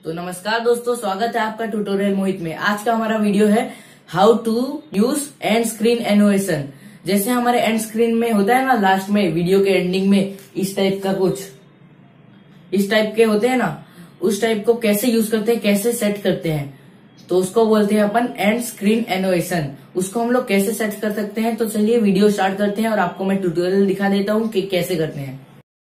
तो नमस्कार दोस्तों, स्वागत है आपका ट्यूटोरियल मोहित में। आज का हमारा वीडियो है how to use end screen animation. जैसे हमारे एंड स्क्रीन में होता है ना, लास्ट में वीडियो के एंडिंग में इस टाइप का कुछ इस टाइप के होते हैं ना, उस टाइप को कैसे यूज करते हैं, कैसे सेट करते हैं, तो उसको बोलते हैं अपन एंड स्क्रीन एनिमेशन। उसको हम लोग कैसे सेट कर सकते हैं, तो चलिए वीडियो स्टार्ट करते हैं और आपको मैं ट्यूटोरियल दिखा देता हूँ कि कैसे करते हैं।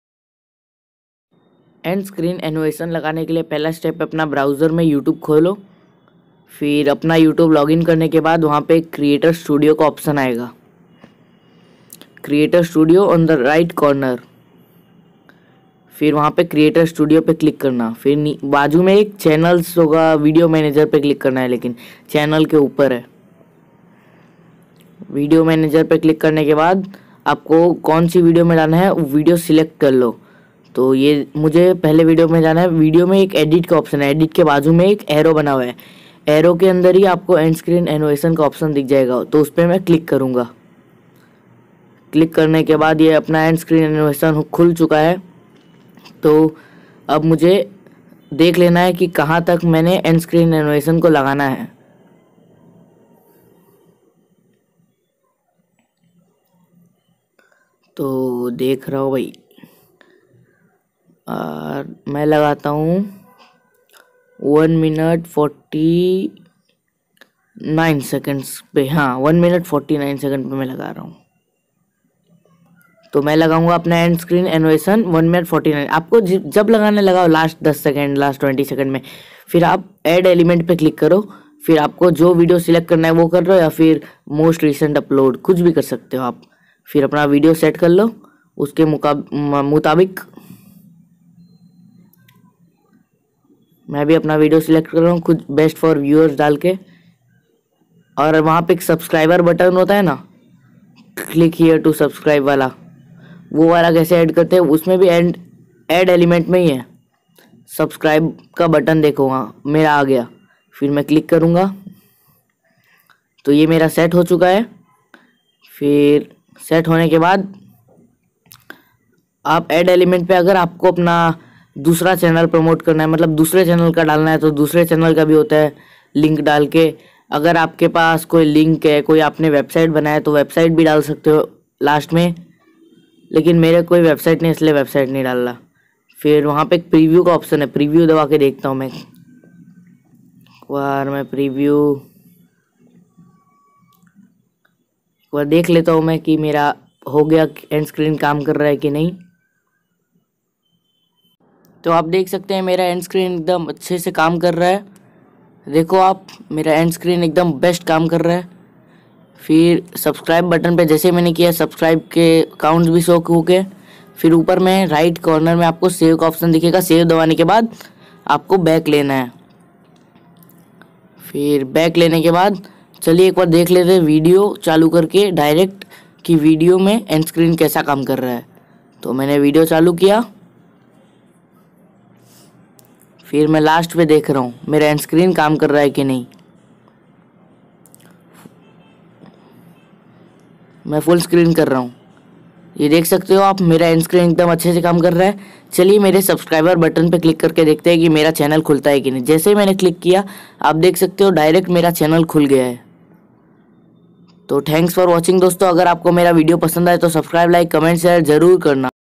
एंड स्क्रीन एनिमेशन लगाने के लिए पहला स्टेप, अपना ब्राउज़र में यूट्यूब खोलो। फिर अपना यूट्यूब लॉगिन करने के बाद वहाँ पे क्रिएटर स्टूडियो का ऑप्शन आएगा, creator studio on the right corner. फिर वहाँ पे क्रिएटर स्टूडियो पे क्लिक करना। फिर बाजू में एक चैनल्स होगा, वीडियो मैनेजर पे क्लिक करना है, लेकिन चैनल के ऊपर है। वीडियो मैनेजर पे क्लिक करने के बाद आपको कौन सी वीडियो में डालना है वो वीडियो सिलेक्ट कर लो। तो ये मुझे पहले वीडियो में जाना है। वीडियो में एक एडिट का ऑप्शन है, एडिट के बाजू में एक एरो बना हुआ है, एरो के अंदर ही आपको एंड स्क्रीन एनिमेशन का ऑप्शन दिख जाएगा, तो उस पर मैं क्लिक करूँगा। क्लिक करने के बाद ये अपना एंड स्क्रीन एनिमेशन खुल चुका है। तो अब मुझे देख लेना है कि कहाँ तक मैंने एंड स्क्रीन एनिमेशन को लगाना है। तो देख रहा हूँ भाई, और मैं लगाता हूँ 1 मिनट 49 सेकेंड्स पे। हाँ, 1 मिनट 49 सेकेंड पे मैं लगा रहा हूँ। तो मैं लगाऊंगा अपना एंड स्क्रीन एनिमेशन 1 मिनट 49। आपको जब लगाने लगाओ, लास्ट 10 सेकेंड, लास्ट 20 सेकेंड में। फिर आप ऐड एलिमेंट पे क्लिक करो। फिर आपको जो वीडियो सिलेक्ट करना है वो कर लो, या फिर मोस्ट रिसेंट अपलोड, कुछ भी कर सकते हो आप। फिर अपना वीडियो सेट कर लो उसके मुताबिक। मैं भी अपना वीडियो सिलेक्ट कर रहा हूँ खुद, बेस्ट फॉर व्यूअर्स डाल के। और वहाँ पे एक सब्सक्राइबर बटन होता है ना, क्लिक हियर टू सब्सक्राइब वाला, वो वाला कैसे ऐड करते हैं, उसमें भी ऐड एलिमेंट में ही है। सब्सक्राइब का बटन देखो, वहाँ मेरा आ गया। फिर मैं क्लिक करूँगा तो ये मेरा सेट हो चुका है। फिर सेट होने के बाद आप ऐड एलिमेंट पे, अगर आपको अपना दूसरा चैनल प्रमोट करना है, मतलब दूसरे चैनल का डालना है, तो दूसरे चैनल का भी होता है लिंक डाल के। अगर आपके पास कोई लिंक है, कोई आपने वेबसाइट बनाया है, तो वेबसाइट भी डाल सकते हो लास्ट में। लेकिन मेरे कोई वेबसाइट नहीं, इसलिए वेबसाइट नहीं डाल रहा। फिर वहाँ पे एक प्रीव्यू का ऑप्शन है, प्रीव्यू दबा के देखता हूँ मैं एक बार देख लेता हूँ मैं कि मेरा हो गया, एंड स्क्रीन काम कर रहा है कि नहीं। तो आप देख सकते हैं मेरा एंड स्क्रीन एकदम अच्छे से काम कर रहा है। देखो आप, मेरा एंड स्क्रीन एकदम बेस्ट काम कर रहा है। फिर सब्सक्राइब बटन पे जैसे मैंने किया, सब्सक्राइब के अकाउंट्स भी शो हो गए। फिर ऊपर में राइट कॉर्नर में आपको सेव का ऑप्शन दिखेगा, सेव दबाने के बाद आपको बैक लेना है। फिर बैक लेने के बाद चलिए एक बार देख लेते हैं वीडियो चालू करके डायरेक्ट, कि वीडियो में एंड स्क्रीन कैसा काम कर रहा है। तो मैंने वीडियो चालू किया। फिर मैं लास्ट पे देख रहा हूँ मेरा एंड स्क्रीन काम कर रहा है कि नहीं। मैं फुल स्क्रीन कर रहा हूँ, ये देख सकते हो आप, मेरा एंड स्क्रीन एकदम अच्छे से काम कर रहा है। चलिए मेरे सब्सक्राइबर बटन पे क्लिक करके देखते हैं कि मेरा चैनल खुलता है कि नहीं। जैसे ही मैंने क्लिक किया, आप देख सकते हो डायरेक्ट मेरा चैनल खुल गया है। तो थैंक्स फॉर वॉचिंग दोस्तों। अगर आपको मेरा वीडियो पसंद आए तो सब्सक्राइब, लाइक, कमेंट, शेयर जरूर करना।